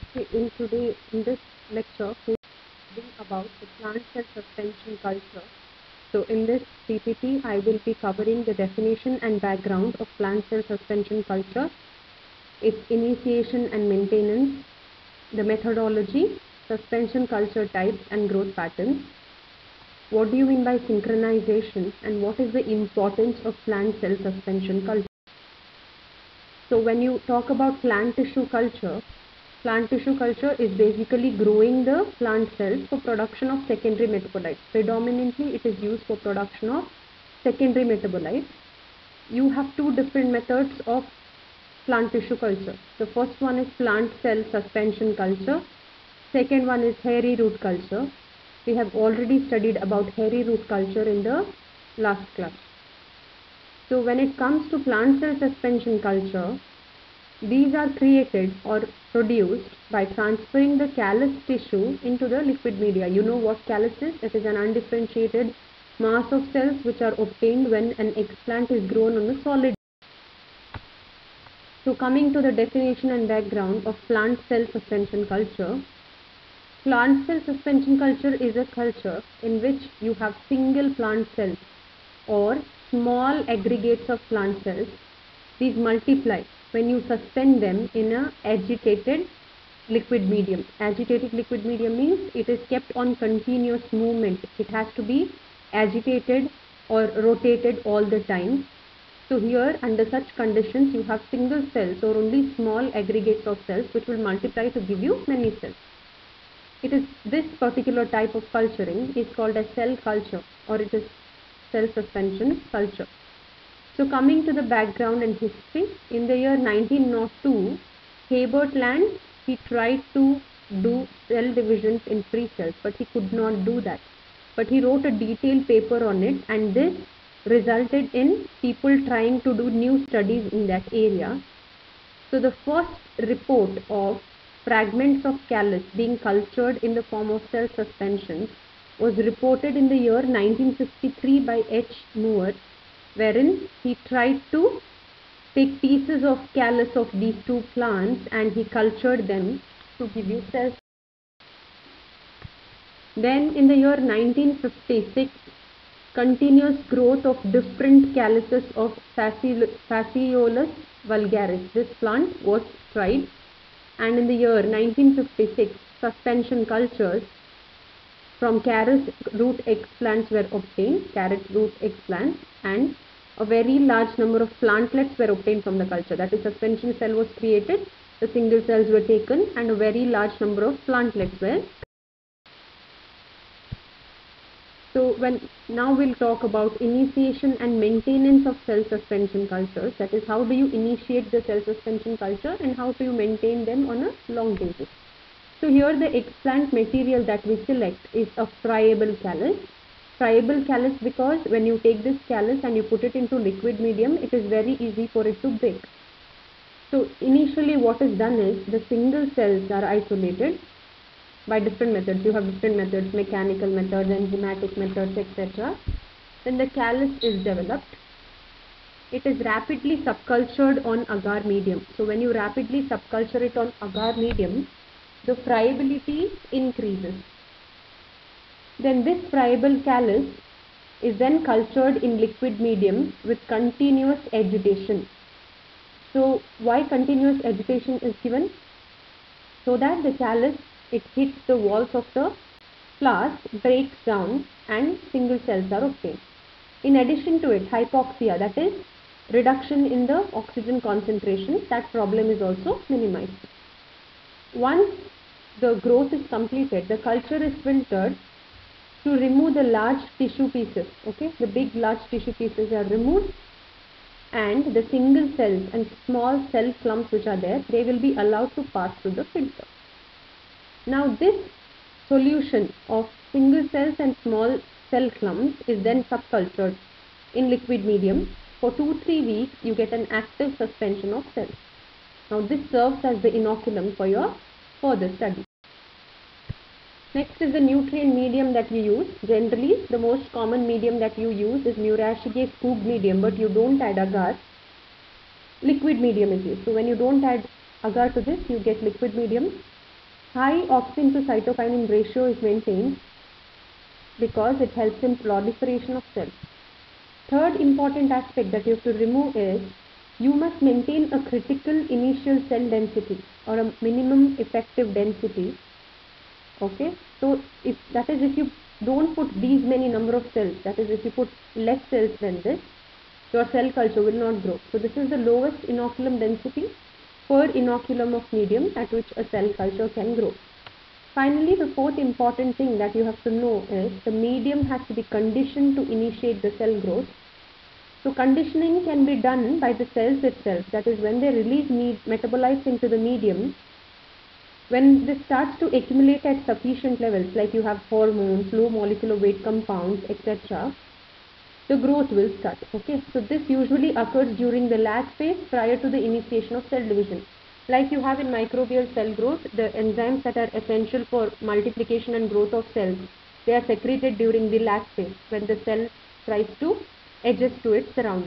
In this lecture, we will be about the plant cell suspension culture. So in this PPT, I will be covering the definition and background of plant cell suspension culture, its initiation and maintenance, the methodology, suspension culture types and growth patterns. What do you mean by synchronization, and what is the importance of plant cell suspension culture? So when you talk about plant tissue culture is basically growing the plant cells for production of secondary metabolites. Predominantly it is used for production of secondary metabolites. You have two different methods of plant tissue culture. The first one is plant cell suspension culture. Second one is hairy root culture. We have already studied about hairy root culture in the last class. So when it comes to plant cell suspension culture, these are created or produced by transferring the callus tissue into the liquid media. You know what callus is? It is an undifferentiated mass of cells which are obtained when an explant is grown on a solid. So coming to the definition and background of plant cell suspension culture. Plant cell suspension culture is a culture in which you have single plant cells or small aggregates of plant cells. These multiply when you suspend them in a agitated liquid medium. Agitated liquid medium means it is kept on continuous movement. It has to be agitated or rotated all the time. So here under such conditions you have single cells or only small aggregates of cells which will multiply to give you many cells. It is this particular type of culturing is called a cell culture, or it is cell suspension culture. So coming to the background and history, in the year 1902, Herbert Land, he tried to do cell divisions in free cells, but he could not do that. But he wrote a detailed paper on it, and this resulted in people trying to do new studies in that area. So the first report of fragments of callus being cultured in the form of cell suspensions was reported in the year 1953 by H. Moore, wherein he tried to take pieces of callus of these two plants and he cultured them to give you cells. Then in the year 1956, continuous growth of different calluses of Phaseolus vulgaris, this plant was tried, and in the year 1956, suspension cultures from carrot root explants were obtained, and a very large number of plantlets were obtained from the culture. That is, suspension cell was created, the single cells were taken, and a very large number of plantlets were. So now we'll talk about initiation and maintenance of cell suspension cultures. That is, how do you initiate the cell suspension culture and how do you maintain them on a long basis. So here the explant material that we select is a friable callus. Friable callus because when you take this callus and you put it into liquid medium, it is very easy for it to break. So initially what is done is the single cells are isolated by different methods. You have different methods, mechanical methods, enzymatic methods, etc. Then the callus is developed. It is rapidly subcultured on agar medium. So when you rapidly subculture it on agar medium, the friability increases. Then this friable callus is then cultured in liquid medium with continuous agitation. So why continuous agitation is given? So that the callus, it hits the walls of the flask, breaks down and single cells are obtained. In addition to it, hypoxia, that is reduction in the oxygen concentration, that problem is also minimized. Once the growth is completed, the culture is filtered to remove the large tissue pieces. Okay, the big large tissue pieces are removed and the single cells and small cell clumps which are there, they will be allowed to pass through the filter. Now this solution of single cells and small cell clumps is then subcultured in liquid medium. For 2-3 weeks you get an active suspension of cells. Now this serves as the inoculum for your further study. Next is the nutrient medium that we use. Generally the most common medium that you use is Murashige scoop medium, but you don't add agar. Liquid medium is used. So when you don't add agar to this, you get liquid medium. High auxin to cytokinin ratio is maintained because it helps in proliferation of cells. Third important aspect that you have to remove is you must maintain a critical initial cell density or a minimum effective density. Okay, so if you don't put these many number of cells, that is if you put less cells than this, your cell culture will not grow. So this is the lowest inoculum density per inoculum of medium at which a cell culture can grow. Finally, the fourth important thing that you have to know is the medium has to be conditioned to initiate the cell growth. So conditioning can be done by the cells itself, that is when they release metabolites into the medium. When this starts to accumulate at sufficient levels, like you have hormones, low molecular weight compounds, etc., the growth will start. Okay, so this usually occurs during the lag phase prior to the initiation of cell division. Like you have in microbial cell growth, the enzymes that are essential for multiplication and growth of cells, they are secreted during the lag phase when the cell tries to adjust to its surroundings.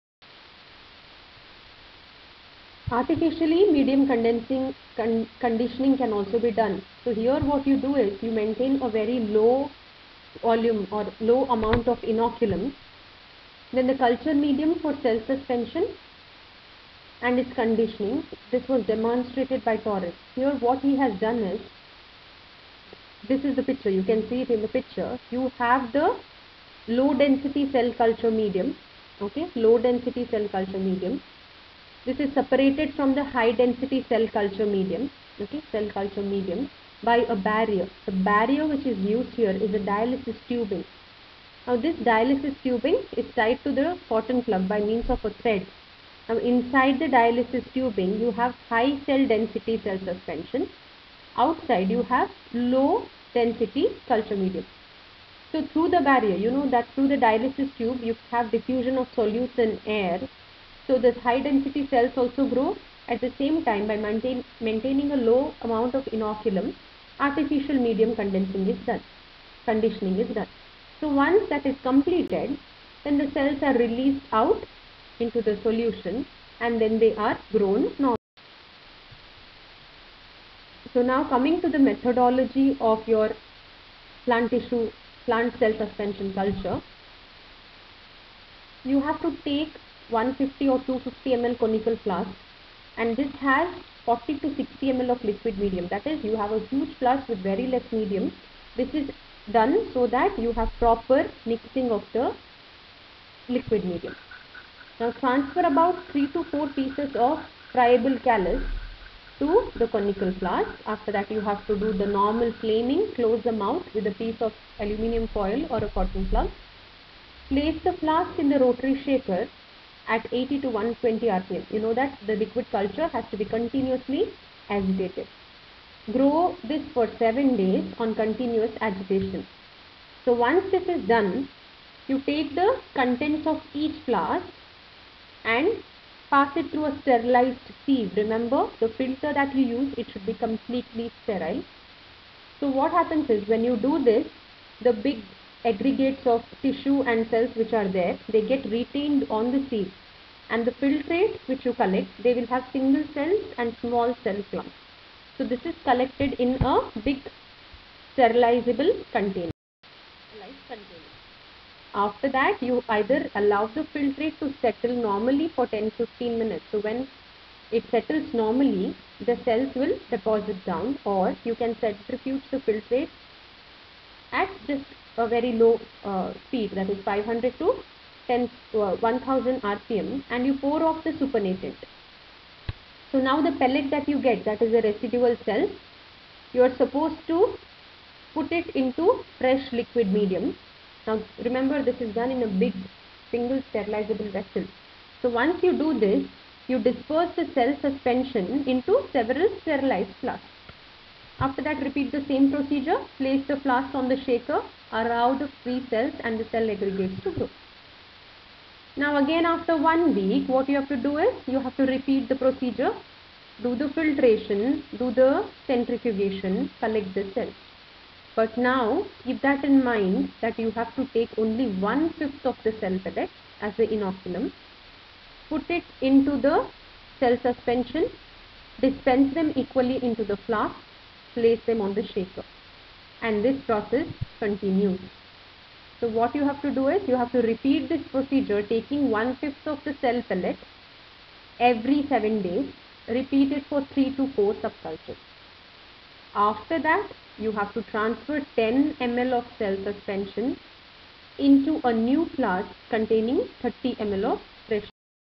Artificially, medium conditioning can also be done. So here what you do is you maintain a very low volume or low amount of inoculum. Then the culture medium for cell suspension and its conditioning, this was demonstrated by Torres. Here what he has done is, this is the picture, you can see it in the picture. You have the low density cell culture medium, okay, low density cell culture medium. This is separated from the high density cell culture medium, okay, cell culture medium, by a barrier. The barrier which is used here is a dialysis tubing. Now this dialysis tubing is tied to the cotton plug by means of a thread. Now inside the dialysis tubing you have high cell density cell suspension. Outside you have low density culture medium. So through the barrier, you know that through the dialysis tube you have diffusion of solutes in air. So the high density cells also grow. At the same time, by maintaining a low amount of inoculum, artificial medium conditioning is done. So once that is completed, then the cells are released out into the solution and then they are grown normally. So now coming to the methodology of your plant cell suspension culture, you have to take 150 or 250 ml conical flask, and this has 40 to 60 ml of liquid medium. That is, you have a huge flask with very less medium. This is done so that you have proper mixing of the liquid medium. Now transfer about 3 to 4 pieces of friable callus to the conical flask. After that you have to do the normal flaming, close the mouth with a piece of aluminium foil or a cotton plug. Place the flask in the rotary shaker at 80 to 120 rpm. You know that the liquid culture has to be continuously agitated. Grow this for 7 days on continuous agitation. So once this is done, you take the contents of each flask and pass it through a sterilized sieve. Remember, the filter that you use, it should be completely sterile. So what happens is, when you do this, the big aggregates of tissue and cells which are there, they get retained on the sieve, and the filtrate which you collect, they will have single cells and small cell clumps. So this is collected in a big sterilizable container. After that, you either allow the filtrate to settle normally for 10-15 minutes. So when it settles normally, the cells will deposit down, or you can centrifuge the filtrate at just a very low speed, that is 500 to 1000 rpm, and you pour off the supernatant. So now the pellet that you get, that is a residual cell, you are supposed to put it into fresh liquid medium. Now remember, this is done in a big single sterilizable vessel. So once you do this, you disperse the cell suspension into several sterilized flasks. After that, repeat the same procedure. Place the flask on the shaker, allow the free cells and the cell aggregates to grow. Now again, after 1 week, what you have to do is, you have to repeat the procedure, do the filtration, do the centrifugation, collect the cells. But now, keep that in mind that you have to take only 1/5 of the cell pellet as the inoculum, put it into the cell suspension, dispense them equally into the flask, place them on the shaker, and this process continues. So what you have to do is you have to repeat this procedure, taking 1/5 of the cell pellet every 7 days. Repeat it for 3 to 4 subcultures. After that, you have to transfer 10 ml of cell suspension into a new flask containing 30 ml of fresh.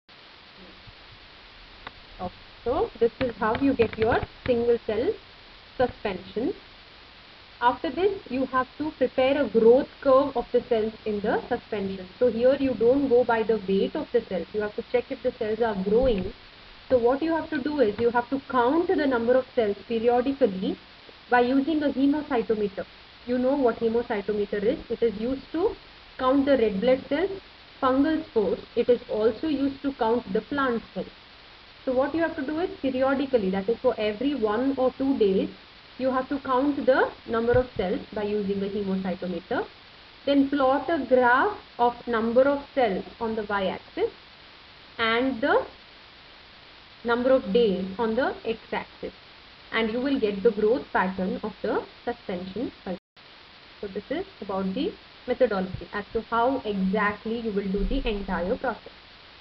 So this is how you get your single cell suspension. After this, you have to prepare a growth curve of the cells in the suspension. So here you don't go by the weight of the cells. You have to check if the cells are growing. So what you have to do is you have to count the number of cells periodically by using a hemocytometer. You know what hemocytometer is. It is used to count the red blood cells, fungal spores. It is also used to count the plant cells. So what you have to do is periodically, that is for every 1 or 2 days, you have to count the number of cells by using a hemocytometer. Then plot a graph of number of cells on the y-axis and the number of days on the x-axis, and you will get the growth pattern of the suspension culture. So this is about the methodology as to how exactly you will do the entire process.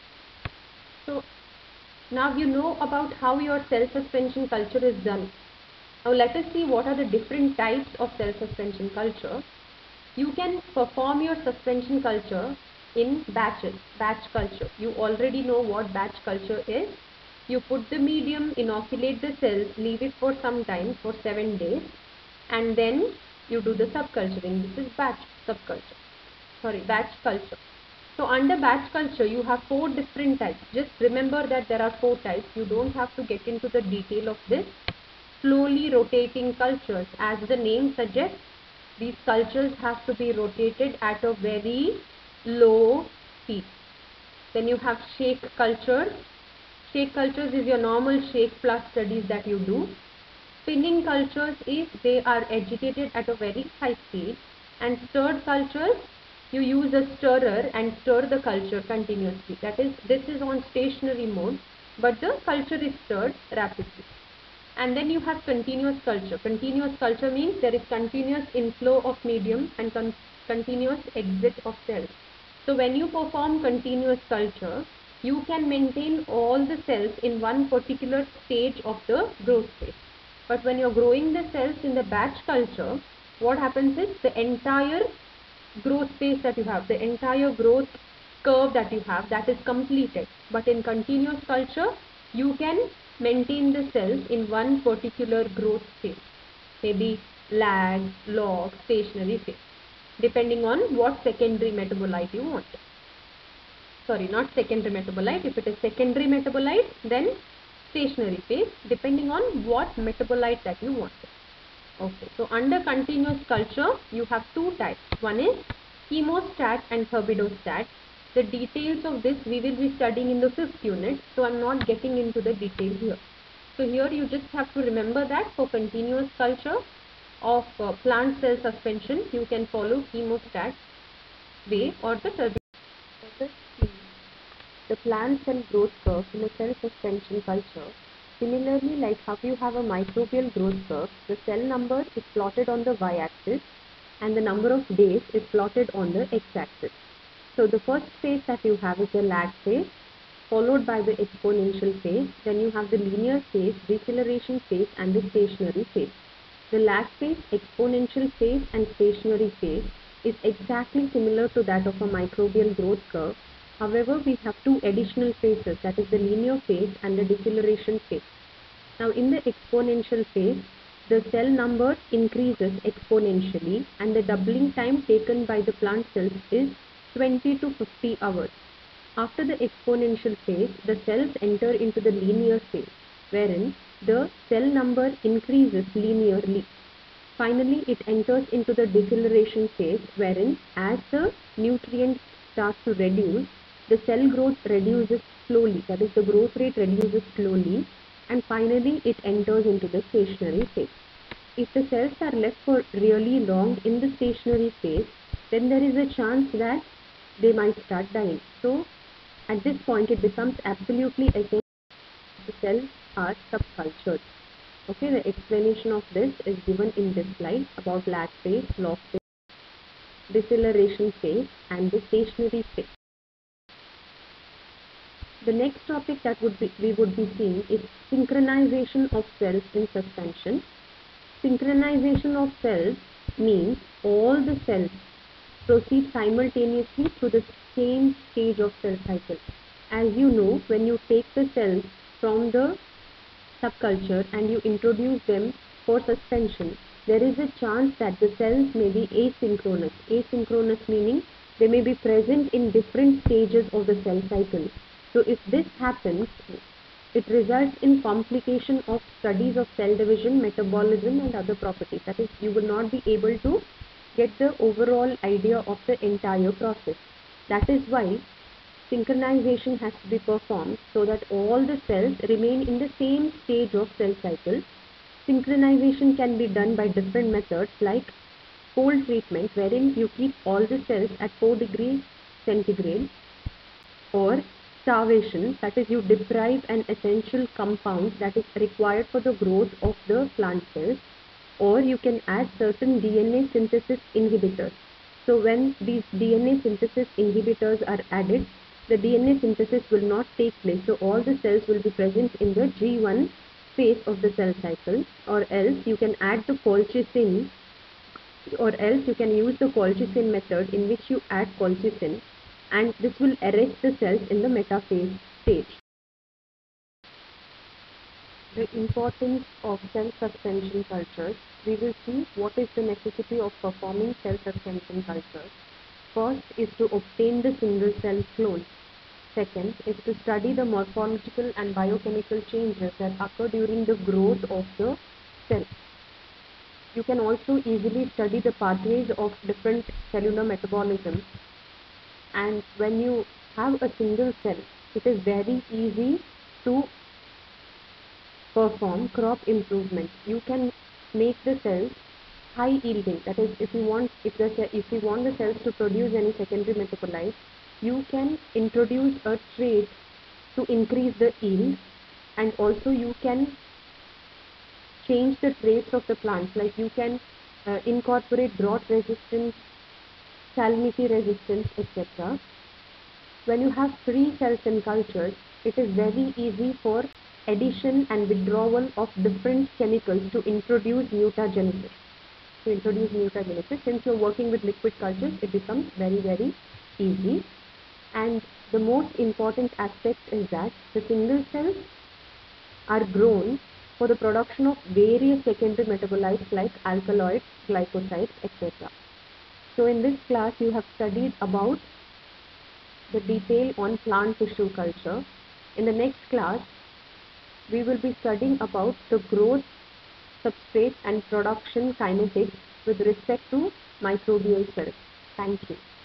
So now you know about how your cell suspension culture is done. Now let us see what are the different types of cell suspension culture. You can perform your suspension culture in batches, batch culture. You already know what batch culture is. You put the medium, inoculate the cells, leave it for some time, for 7 days, and then you do the subculturing. This is batch culture. So under batch culture, you have 4 different types. Just remember that there are 4 types. You don't have to get into the detail of this. Slowly rotating cultures. As the name suggests, these cultures have to be rotated at a very low speed. Then you have shake cultures. Shake cultures is your normal shake plus studies that you do. Spinning cultures is they are agitated at a very high speed. And stirred cultures, you use a stirrer and stir the culture continuously. That is, this is on stationary mode, but the culture is stirred rapidly. And then you have continuous culture. Continuous culture means there is continuous inflow of medium and continuous exit of cells. So when you perform continuous culture, you can maintain all the cells in one particular stage of the growth phase. But when you're growing the cells in the batch culture, what happens is the entire growth phase that you have, the entire growth curve that you have, that is completed. But in continuous culture, you can maintain the cells in one particular growth phase, maybe lag, log, stationary phase, depending on what secondary metabolite you want. Sorry, not secondary metabolite. If it is secondary metabolite, then stationary phase, depending on what metabolite that you want. Okay, so under continuous culture, you have 2 types. One is chemostat and turbidostat. The details of this we will be studying in the 5th unit, so I'm not getting into the detail here. So here you just have to remember that for continuous culture of plant cell suspension, you can follow chemostat way or the turbidostat. The plant cell growth curve in a cell suspension culture. Similarly, like how you have a microbial growth curve, the cell number is plotted on the y-axis and the number of days is plotted on the x-axis. So the first phase that you have is the lag phase, followed by the exponential phase. Then you have the linear phase, deceleration phase, and the stationary phase. The lag phase, exponential phase, and stationary phase is exactly similar to that of a microbial growth curve. However, we have 2 additional phases, that is the linear phase and the deceleration phase. Now in the exponential phase, the cell number increases exponentially and the doubling time taken by the plant cells is 20 to 50 hours. After the exponential phase, the cells enter into the linear phase, wherein the cell number increases linearly. Finally, it enters into the deceleration phase, wherein as the nutrients start to reduce, the cell growth reduces slowly, that is the growth rate reduces slowly, and finally it enters into the stationary phase. If the cells are left for really long in the stationary phase, then there is a chance that they might start dying. So at this point it becomes absolutely essential the cells are subcultured. Okay, the explanation of this is given in this slide about lag phase, log phase, deceleration phase, and the stationary phase. The next topic that we would be seeing is synchronization of cells in suspension. Synchronization of cells means all the cells proceed simultaneously through the same stage of cell cycle. As you know, when you take the cells from the subculture and you introduce them for suspension, there is a chance that the cells may be asynchronous. Asynchronous meaning they may be present in different stages of the cell cycle. So if this happens, it results in complication of studies of cell division, metabolism and other properties. That is, you will not be able to get the overall idea of the entire process. That is why synchronization has to be performed so that all the cells remain in the same stage of cell cycle. Synchronization can be done by different methods like cold treatment, wherein you keep all the cells at 4 degrees centigrade, or starvation, that is you deprive an essential compound that is required for the growth of the plant cells, or you can add certain DNA synthesis inhibitors. So when these DNA synthesis inhibitors are added, the DNA synthesis will not take place. So all the cells will be present in the G1 phase of the cell cycle, or else you can add the colchicine, or else you can use the colchicine method in which you add colchicine, and this will arrest the cells in the metaphase stage. The importance of cell suspension cultures. We will see what is the necessity of performing cell suspension cultures. First is to obtain the single cell clone. Second is to study the morphological and biochemical changes that occur during the growth of the cell. You can also easily study the pathways of different cellular metabolism. And when you have a single cell, it is very easy to perform crop improvement. You can make the cells high yielding. That is, if you want the cells to produce any secondary metabolites, you can introduce a trait to increase the yield, and also you can change the traits of the plants. Like you can incorporate drought resistance, salinity resistance, etc. When you have free cells in cultures, it is very easy for addition and withdrawal of different chemicals to introduce mutagenesis. Since you're working with liquid cultures, it becomes very, very easy. And the most important aspect is that the single cells are grown for the production of various secondary metabolites like alkaloids, glycosides, etc. So in this class, you have studied about the detail on plant tissue culture. In the next class, we will be studying about the growth, substrate and production kinetics with respect to microbial cells. Thank you.